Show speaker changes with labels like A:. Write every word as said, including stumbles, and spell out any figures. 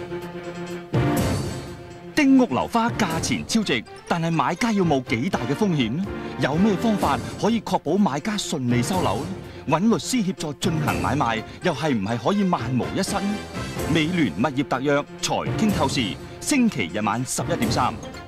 A: 丁屋樓花價錢超值，但係買家要冒幾大嘅風險呢？有咩方法可以確保買家順利收樓呢？揾律師協助進行買賣，又係唔係可以萬無一失呢？美聯物業特約財經透視，星期日晚十一點三。